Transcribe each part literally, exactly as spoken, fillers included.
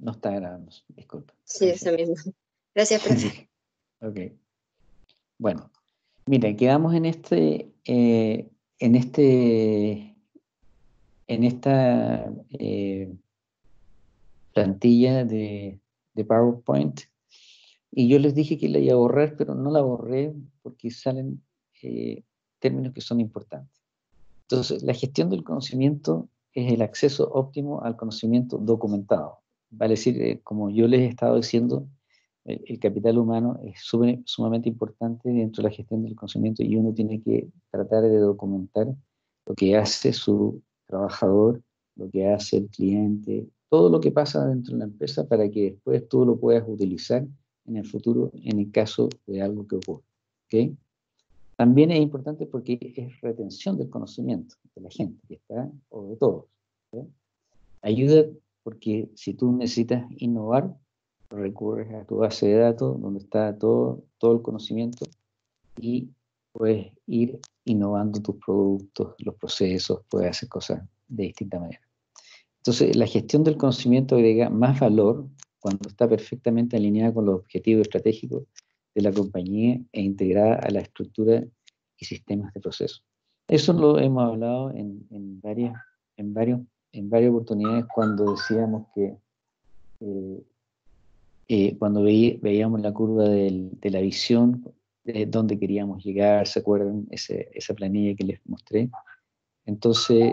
no está grabando, disculpa. Sí, eso mismo. Gracias, profe. Ok. Bueno, mira, quedamos en este, eh, en este, en esta eh, plantilla de, de PowerPoint, y yo les dije que la iba a borrar, pero no la borré porque salen eh, términos que son importantes. Entonces, la gestión del conocimiento es el acceso óptimo al conocimiento documentado. Vale decir, eh, como yo les he estado diciendo, el, el capital humano es sube, sumamente importante dentro de la gestión del conocimiento y uno tiene que tratar de documentar lo que hace su trabajador, lo que hace el cliente, todo lo que pasa dentro de la empresa para que después tú lo puedas utilizar en el futuro en el caso de algo que ocurra. ¿Okay? También es importante porque es retención del conocimiento de la gente que está, o de todos. ¿Sí? Ayuda porque si tú necesitas innovar, recurres a tu base de datos donde está todo, todo el conocimiento y puedes ir innovando tus productos, los procesos, puedes hacer cosas de distinta manera. Entonces, la gestión del conocimiento agrega más valor cuando está perfectamente alineada con los objetivos estratégicos de la compañía e integrada a la estructura y sistemas de proceso. Eso lo hemos hablado en, en, varias, en, varios, en varias oportunidades cuando decíamos que eh, eh, cuando veí, veíamos la curva del, de la visión, de dónde queríamos llegar, ¿se acuerdan? Ese, esa planilla que les mostré. Entonces,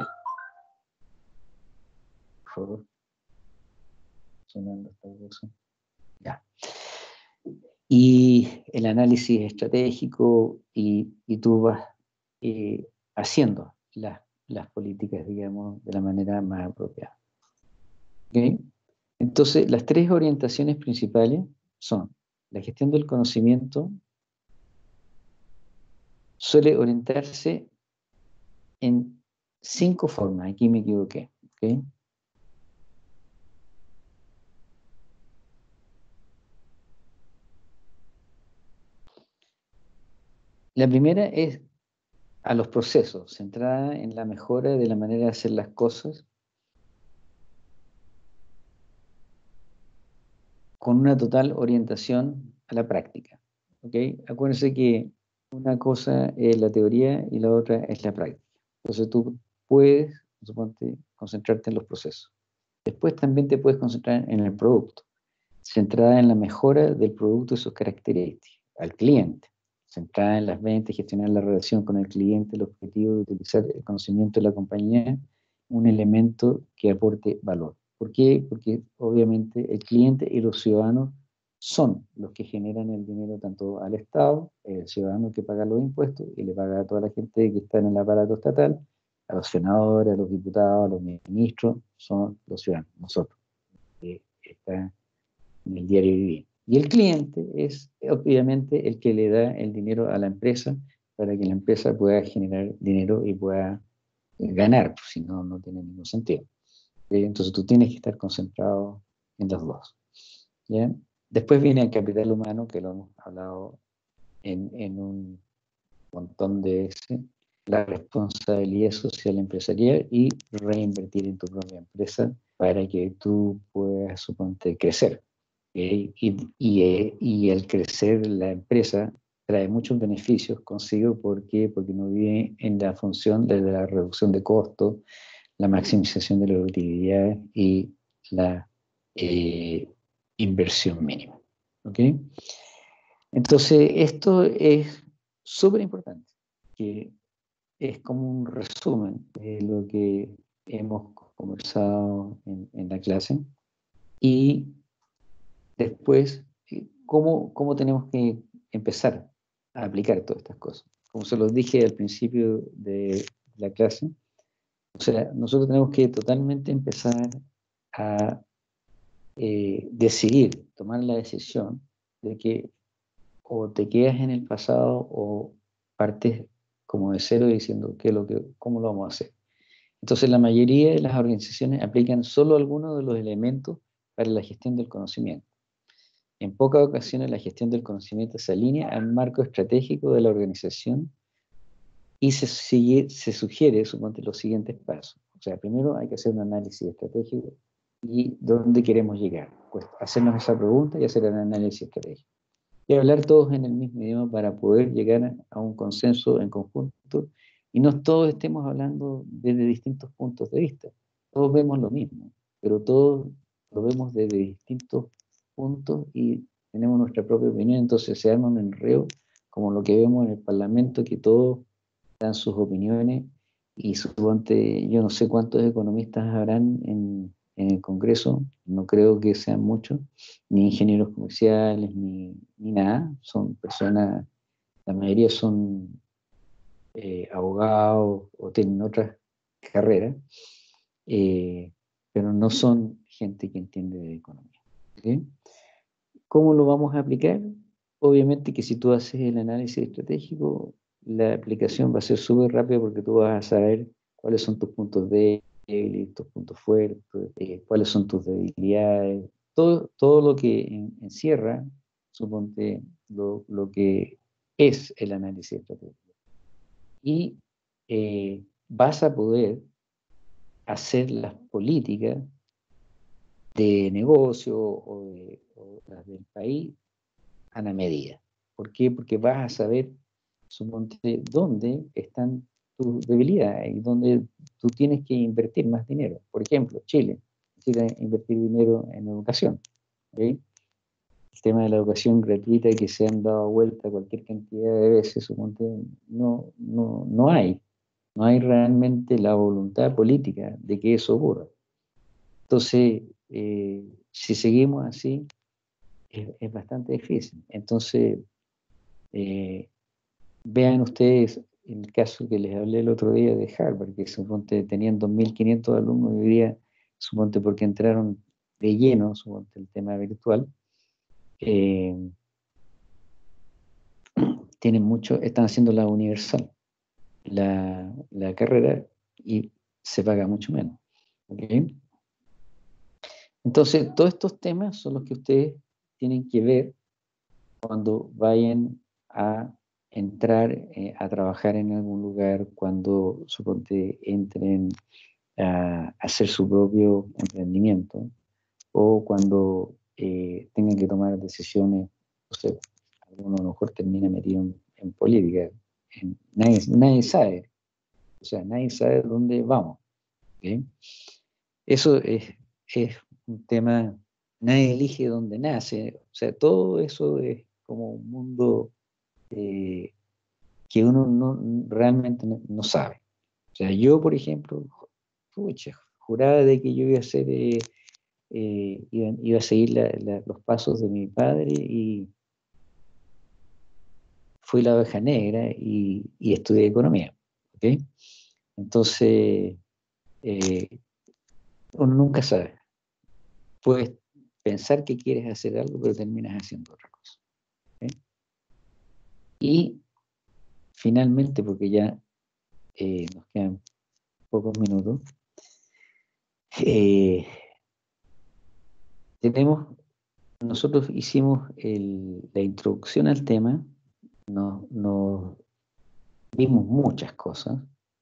por favor, sonando esta cosa. Ya. Y el análisis estratégico y, y tú vas eh, haciendo las, las políticas, digamos, de la manera más apropiada. ¿Okay? Entonces, las tres orientaciones principales son la gestión del conocimiento, suele orientarse en cinco formas, aquí me equivoqué. ¿Okay? La primera es a los procesos, centrada en la mejora de la manera de hacer las cosas con una total orientación a la práctica. ¿Okay? Acuérdense que una cosa es la teoría y la otra es la práctica. Entonces tú puedes, suponte, concentrarte en los procesos. Después también te puedes concentrar en el producto, centrada en la mejora del producto y sus características, al cliente, centrada en las ventas, gestionar la relación con el cliente, el objetivo de utilizar el conocimiento de la compañía, un elemento que aporte valor. ¿Por qué? Porque obviamente el cliente y los ciudadanos son los que generan el dinero tanto al Estado, el ciudadano que paga los impuestos y le paga a toda la gente que está en el aparato estatal, a los senadores, a los diputados, a los ministros, son los ciudadanos, nosotros, que está en el diario vivir. Y el cliente es obviamente el que le da el dinero a la empresa para que la empresa pueda generar dinero y pueda ganar, pues, si no, no tiene ningún sentido. Entonces tú tienes que estar concentrado en los dos. ¿Ya? Después viene el capital humano, que lo hemos hablado en, en un montón de veces, la responsabilidad social empresarial y reinvertir en tu propia empresa para que tú puedas, suponte, crecer. ¿Okay? Y, y, y el crecer la empresa trae muchos beneficios consigo. ¿Por qué? Porque no vive en la función de la reducción de costos, la maximización de la utilidad y la eh, inversión mínima. ¿Ok? Entonces, esto es súper importante, que es como un resumen de lo que hemos conversado en, en la clase. Y después, ¿cómo, cómo tenemos que empezar a aplicar todas estas cosas? Como se los dije al principio de la clase, o sea, nosotros tenemos que totalmente empezar a eh, decidir, tomar la decisión de que o te quedas en el pasado o partes como de cero diciendo qué es lo que, cómo lo vamos a hacer. Entonces, la mayoría de las organizaciones aplican solo algunos de los elementos para la gestión del conocimiento. En pocas ocasiones, la gestión del conocimiento se alinea al marco estratégico de la organización y se, sigue, se sugiere, suponte, los siguientes pasos. O sea, primero hay que hacer un análisis estratégico y dónde queremos llegar. Pues hacernos esa pregunta y hacer el análisis estratégico. Y hablar todos en el mismo idioma para poder llegar a un consenso en conjunto y no todos estemos hablando desde distintos puntos de vista. Todos vemos lo mismo, pero todos lo vemos desde distintos puntos y tenemos nuestra propia opinión, entonces se arma un enredo como lo que vemos en el Parlamento, que todos dan sus opiniones y suponte, yo no sé cuántos economistas habrán en, en el Congreso, no creo que sean muchos, ni ingenieros comerciales, ni, ni nada, son personas, la mayoría son eh, abogados o tienen otras carreras, eh, pero no son gente que entiende de economía. ¿Okay? ¿Cómo lo vamos a aplicar? Obviamente que si tú haces el análisis estratégico, la aplicación va a ser súper rápida porque tú vas a saber cuáles son tus puntos débiles, tus puntos fuertes, eh, cuáles son tus debilidades, todo, todo lo que en, encierra, suponte, lo, lo que es el análisis estratégico. Y eh, vas a poder hacer las políticas de negocio o, de, o las del país a la medida. ¿Por qué? Porque vas a saber, suponte, dónde están tus debilidades y dónde tú tienes que invertir más dinero. Por ejemplo, Chile necesita invertir dinero en educación. ¿Okay? El tema de la educación gratuita que se han dado vuelta cualquier cantidad de veces, suponte, no, no, no hay. No hay realmente la voluntad política de que eso ocurra. Entonces, eh, si seguimos así, es, es bastante difícil. Entonces, eh, vean ustedes el caso que les hablé el otro día de Harvard, que suponte tenían dos mil quinientos alumnos y hoy día, suponte porque entraron de lleno, suponte el tema virtual, eh, tienen mucho, están haciendo la universal, la, la carrera, y se paga mucho menos. ¿Okay? Entonces, todos estos temas son los que ustedes tienen que ver cuando vayan a entrar eh, a trabajar en algún lugar, cuando suponte entren a hacer su propio emprendimiento o cuando eh, tengan que tomar decisiones, no sé, alguno a lo mejor termina metido en, en política, en, nadie, nadie sabe, o sea, nadie sabe dónde vamos. ¿Okay? Eso es, es un tema, nadie elige dónde nace, o sea, todo eso es como un mundo eh, que uno no, realmente no, no sabe. O sea, yo, por ejemplo, pucha, juraba de que yo iba a ser, eh, eh, iba, iba, a seguir la, la, los pasos de mi padre y fui la oveja negra y, y estudié economía. ¿Okay? Entonces, eh, uno nunca sabe. Puedes pensar que quieres hacer algo, pero terminas haciendo otra cosa. ¿Okay? Y finalmente, porque ya eh, nos quedan pocos minutos, eh, tenemos, nosotros hicimos el, la introducción al tema, nos, nos vimos muchas cosas,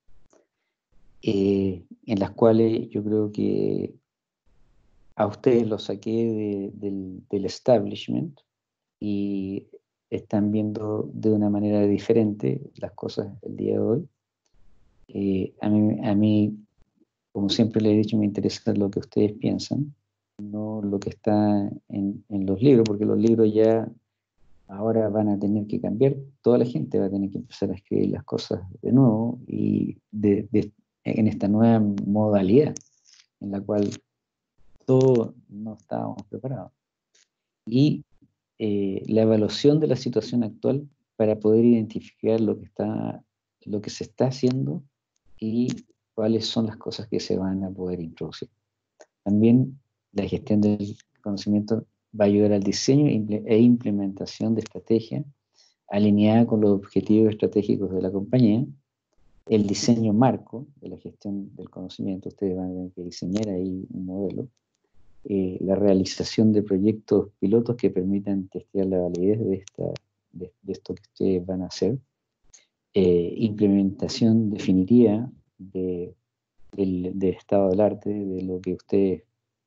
eh, en las cuales yo creo que a ustedes los saqué de, del, del establishment y están viendo de una manera diferente las cosas el día de hoy. Eh, a, mí, a mí, como siempre les he dicho, me interesa lo que ustedes piensan, no lo que está en, en los libros, porque los libros ya ahora van a tener que cambiar, toda la gente va a tener que empezar a escribir las cosas de nuevo y de, de, en esta nueva modalidad en la cual todos no estábamos preparados. Y eh, la evaluación de la situación actual para poder identificar lo que, está, lo que se está haciendo y cuáles son las cosas que se van a poder introducir. También la gestión del conocimiento va a ayudar al diseño e implementación de estrategias alineada con los objetivos estratégicos de la compañía, el diseño marco de la gestión del conocimiento, ustedes van a tener que diseñar ahí un modelo, eh, la realización de proyectos pilotos que permitan testear la validez de, esta, de, de esto que ustedes van a hacer, eh, implementación definitiva de, del, del estado del arte, de lo que ustedes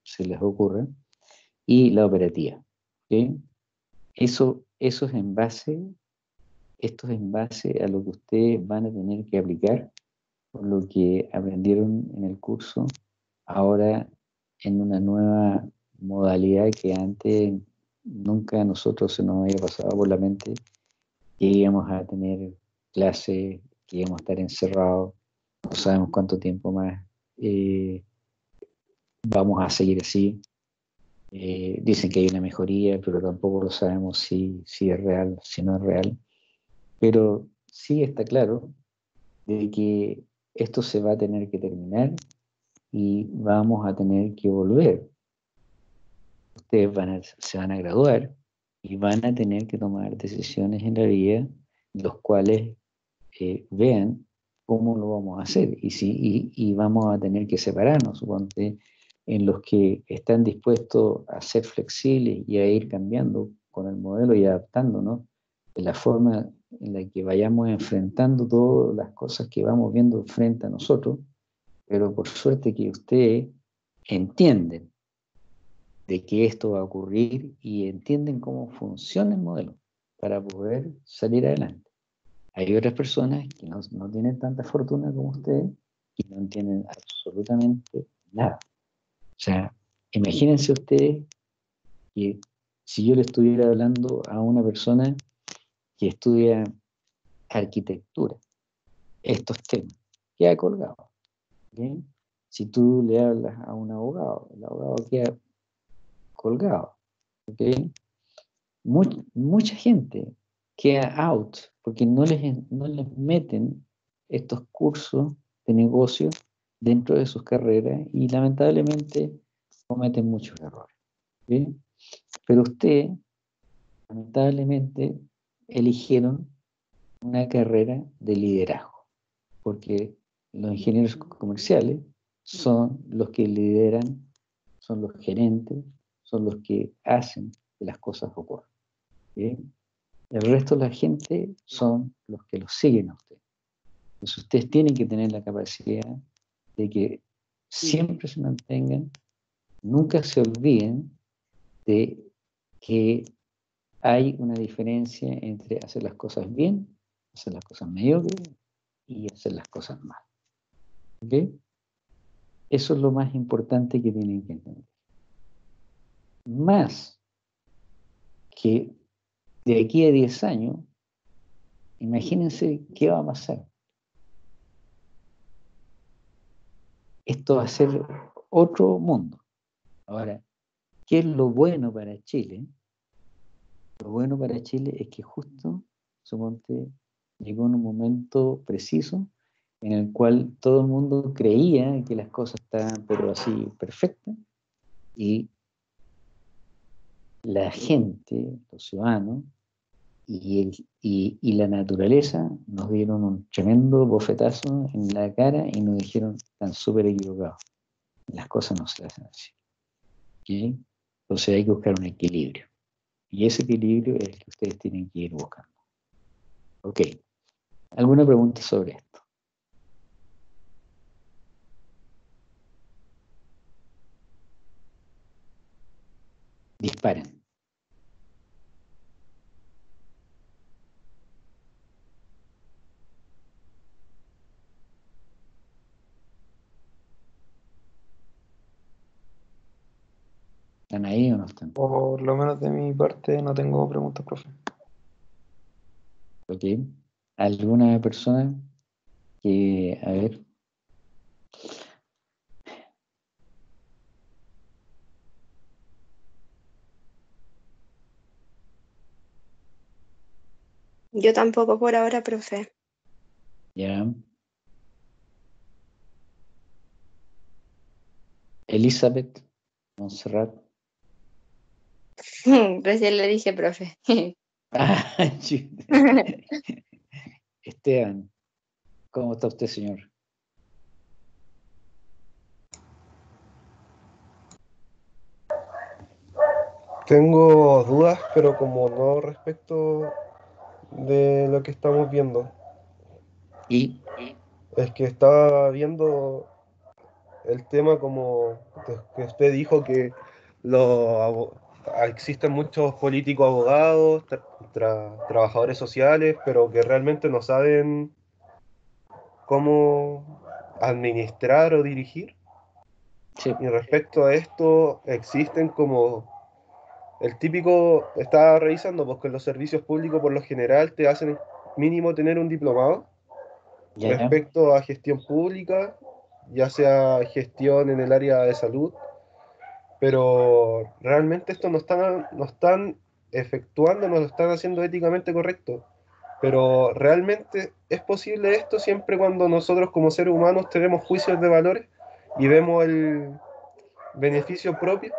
se les ocurre, y la operativa. ¿Okay? Eso, eso es en base, esto es en base a lo que ustedes van a tener que aplicar por lo que aprendieron en el curso, ahora en una nueva modalidad que antes nunca a nosotros se nos había pasado por la mente, que íbamos a tener clases, que íbamos a estar encerrados, no sabemos cuánto tiempo más eh, vamos a seguir así. Eh, dicen que hay una mejoría, pero tampoco lo sabemos si, si es real, si no es real. Pero sí está claro de que esto se va a tener que terminar y vamos a tener que volver. Ustedes van a, se van a graduar y van a tener que tomar decisiones en la vida, los cuales eh, vean cómo lo vamos a hacer. Y, si, y, y vamos a tener que separarnos, suponte, en los que están dispuestos a ser flexibles y a ir cambiando con el modelo y adaptándonos de la forma en la que vayamos enfrentando todas las cosas que vamos viendo frente a nosotros, pero por suerte que ustedes entienden de que esto va a ocurrir y entienden cómo funciona el modelo para poder salir adelante. Hay otras personas que no, no tienen tanta fortuna como ustedes y no entienden absolutamente nada. O sea, imagínense ustedes que si yo le estuviera hablando a una persona que estudia arquitectura, estos temas, queda colgado. ¿Okay? Si tú le hablas a un abogado, el abogado queda colgado. ¿Okay? Much, mucha gente queda out porque no les, no les meten estos cursos de negocio dentro de sus carreras y lamentablemente cometen muchos errores. ¿Sí? Pero ustedes, lamentablemente, eligieron una carrera de liderazgo, porque los ingenieros comerciales son los que lideran, son los gerentes, son los que hacen que las cosas ocurran. ¿Sí? El resto de la gente son los que los siguen a ustedes. Entonces ustedes tienen que tener la capacidad de que siempre se mantengan, nunca se olviden de que hay una diferencia entre hacer las cosas bien, hacer las cosas mediocres y hacer las cosas mal. ¿Ok? Eso es lo más importante que tienen que entender. Más que de aquí a diez años, imagínense qué va a pasar. Esto va a ser otro mundo. Ahora, ¿qué es lo bueno para Chile? Lo bueno para Chile es que justo, suponte, llegó en un momento preciso en el cual todo el mundo creía que las cosas estaban pero así perfectas y la gente, los ciudadanos y, el, y, y la naturaleza nos dieron un tremendo bofetazo en la cara y nos dijeron están súper equivocados. Las cosas no se hacen así. ¿Okay? Entonces hay que buscar un equilibrio. Y ese equilibrio es el que ustedes tienen que ir buscando. Ok. ¿Alguna pregunta sobre esto? Disparen. ¿Están ahí o no están? Por lo menos de mi parte no tengo preguntas, profe. Ok. ¿Alguna persona que, a ver, Yo tampoco por ahora, profe. ya? Elizabeth Montserrat. Recién le dije, profe. Ah, Esteban, ¿cómo está usted, señor? Tengo dudas, pero como no respecto de lo que estamos viendo. Y Es que estaba viendo el tema como que usted dijo que los abo- existen muchos políticos abogados, tra- tra- trabajadores sociales, pero que realmente no saben cómo administrar o dirigir. Sí, Y respecto a esto, existen como el típico, estaba revisando, porque los servicios públicos por lo general te hacen mínimo tener un diplomado ya, ya. respecto a gestión pública, ya sea gestión en el área de salud, pero realmente esto no están, no están efectuando, no lo están haciendo éticamente correcto. Pero realmente es posible esto siempre cuando nosotros como seres humanos tenemos juicios de valores y vemos el beneficio propio.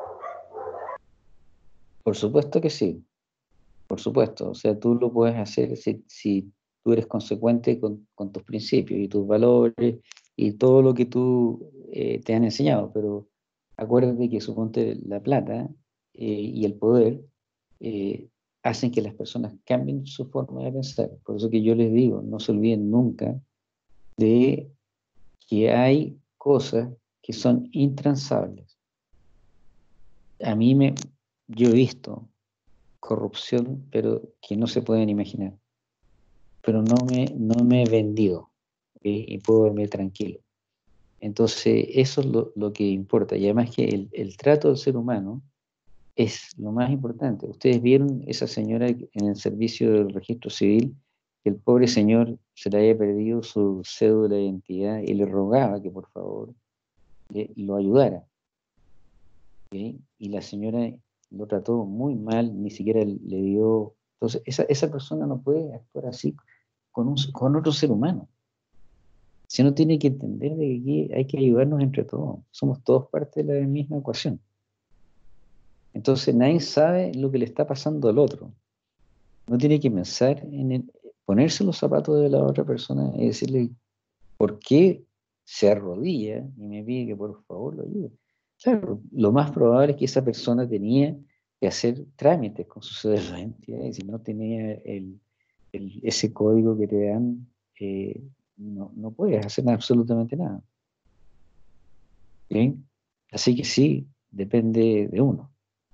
Por supuesto que sí, por supuesto. O sea, tú lo puedes hacer si, si tú eres consecuente con, con tus principios y tus valores y todo lo que tú eh, te han enseñado, pero acuérdate que suponte la plata eh, y el poder eh, hacen que las personas cambien su forma de pensar. Por eso que yo les digo, no se olviden nunca de que hay cosas que son intransables. A mí me, yo he visto corrupción, pero que no se pueden imaginar. Pero no me, no me he vendido, ¿ok? Y puedo dormir tranquilo. Entonces, eso es lo, lo que importa. Y además que el, el trato del ser humano es lo más importante. Ustedes vieron esa señora en el servicio del registro civil, que el pobre señor se le había perdido su cédula de identidad y le rogaba que por favor le, lo ayudara. ¿Ok? Y la señora lo trató muy mal, ni siquiera le dio... Entonces, esa, esa persona no puede actuar así con, un, con otro ser humano. Si uno tiene que entender de que aquí hay que ayudarnos entre todos. Somos todos parte de la misma ecuación. Entonces, nadie sabe lo que le está pasando al otro. Uno tiene que pensar en el- ponerse los zapatos de la otra persona y decirle por qué se arrodilla y me pide que por favor lo ayude. Claro, lo más probable es que esa persona tenía que hacer trámites con su cédula de identidad y si no tenía el, el- ese código que te dan, eh, no, no puedes hacer absolutamente nada. ¿Bien? Así que sí, depende de uno.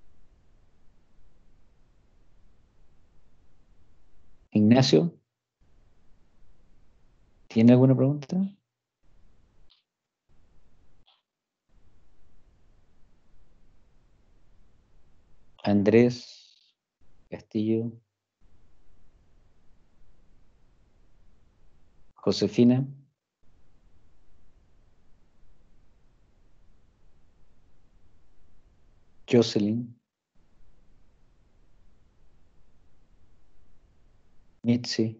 Ignacio, ¿tiene alguna pregunta? Andrés Castillo, Josefina, Jocelyn, Mitzi,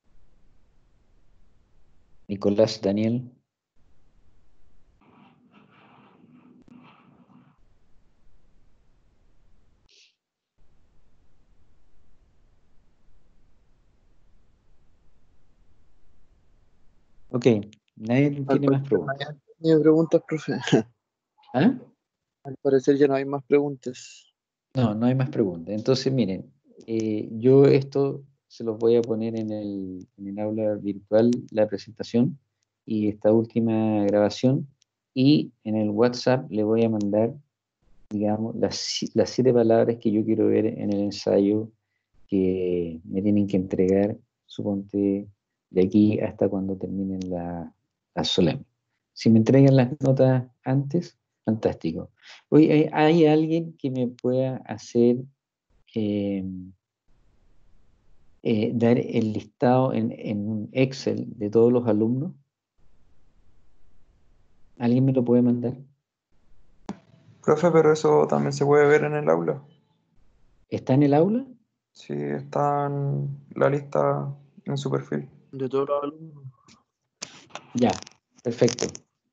Nicolás Daniel. Ok, nadie Al tiene más parecer no preguntas. hay ni preguntas, profe. ¿Ah? Al parecer ya no hay más preguntas. No, no hay más preguntas. Entonces, miren, eh, yo esto se los voy a poner en el, en el aula virtual, la presentación y esta última grabación, y en el WhatsApp le voy a mandar, digamos, las, si- las siete palabras que yo quiero ver en el ensayo que me tienen que entregar, suponte, de aquí hasta cuando terminen la, la solemne. Si me entregan las notas antes, fantástico. Oye, ¿hay, hay alguien que me pueda hacer, eh, eh, dar el listado en, en un Excel de todos los alumnos? ¿Alguien me lo puede mandar? Profe, pero eso también se puede ver en el aula. ¿Está en el aula? Sí, está en la lista en su perfil. De todos los alumnos. Ya, perfecto.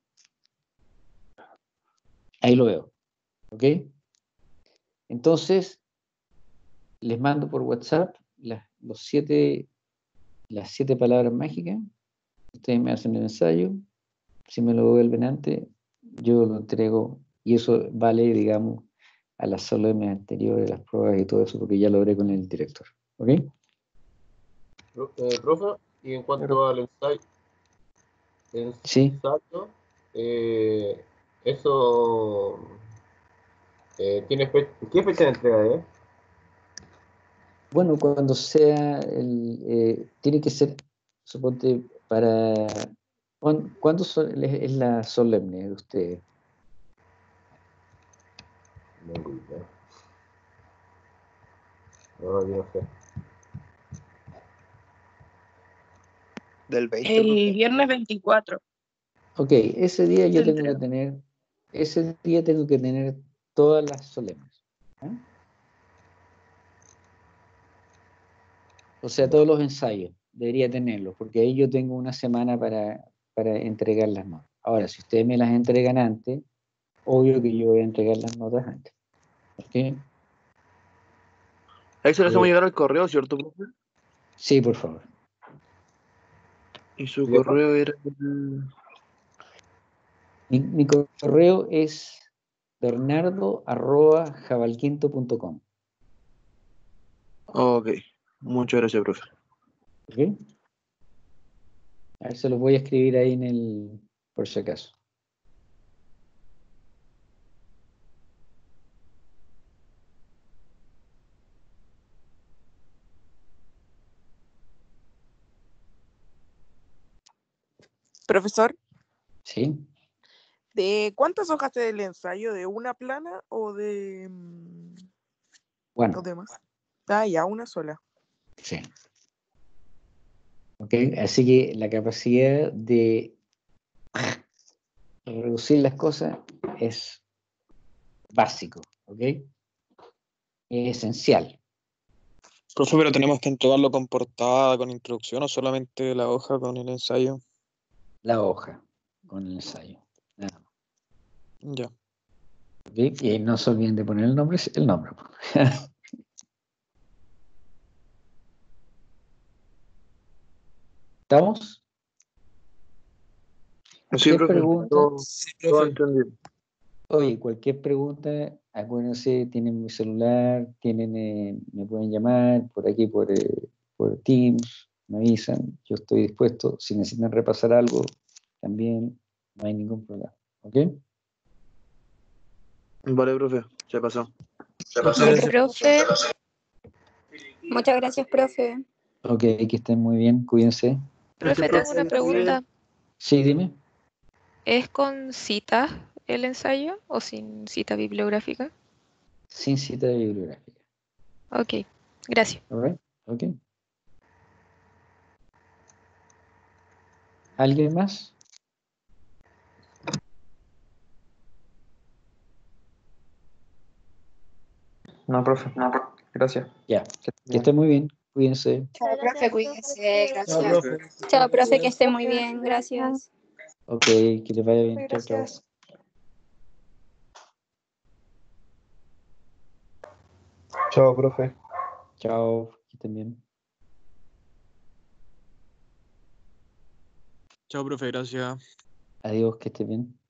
Ahí lo veo. ¿Ok? Entonces, les mando por WhatsApp las, los siete, las siete palabras mágicas. Ustedes me hacen el ensayo. Si me lo devuelven antes, yo lo entrego. Y eso vale, digamos, a las solemnes anteriores, las pruebas y todo eso, porque ya lo hablé con el director. ¿Ok? Pro- eh, profe, y en Pero, cuanto al ensayo, el Sí. ensayo Eh, eso eh, tiene fe- ¿qué fecha de entrega es? Bueno, cuando sea, el, eh, tiene que ser, suponte, para... ¿cuán- ¿Cuándo son- es es la solemne de ustedes? No, no, no, yo no sé. Del veinte, El profe. viernes veinticuatro. Ok, ese día yo Se tengo que entrega. tener, ese día tengo que tener todas las solemnes. ¿Ah? O sea, todos los ensayos, debería tenerlos, porque ahí yo tengo una semana para, para entregar las notas. Ahora, si ustedes me las entregan antes, obvio que yo voy a entregar las notas antes. ¿Ok? Ahí se le hacemos Eh, llegar al correo, ¿cierto, profe? sí, por favor. Y su ¿Y yo? correo era el... Mi, mi correo es bernardo arroba jabalquinto punto com. Ok, muchas gracias, profe. ¿Ok? A ver, se los voy a escribir ahí en el, por si acaso. Profesor, ¿Sí? ¿de cuántas hojas del ensayo? ¿De una plana o de, mm, o Bueno, de más? Ah, ya, una sola. sí. ¿Ok? Así que la capacidad de reducir las cosas es básico, ¿ok? Es esencial. Profe, pero tenemos que entregarlo con portada, con introducción o solamente la hoja con el ensayo. La hoja con el ensayo. Nada más. Ya. ¿Ok? Y no se olviden de poner el nombre, el nombre. ¿Estamos? Sí, Cualquier profe. pregunta, Todo, Sí, todo profe. entendido. oye, cualquier pregunta, acuérdense, tienen mi celular, tienen, eh, me pueden llamar por aquí, por, eh, por Teams, me avisan, yo estoy dispuesto, si necesitan repasar algo, también no hay ningún problema, ¿ok? Vale, profe. Se pasó. Muchas gracias. Profe, muchas gracias, profe. Ok, que estén muy bien, cuídense. Profe, tengo una pregunta. Sí, dime. ¿Es con citas el ensayo o sin cita bibliográfica? Sin cita bibliográfica, Ok, gracias. ¿all right? Ok. ¿Alguien más? No, profe. No, profe. Gracias. Ya, Que esté que bien. estén muy bien, cuídense. Chao, profe, cuídese, Chao, gracias. profe. Chao, profe, que esté muy bien, gracias. Ok, que les vaya bien. Chao, chao. Gracias. Chao, profe. Chao, que estén bien. Chao, profe. Gracias. Adiós, que estén bien.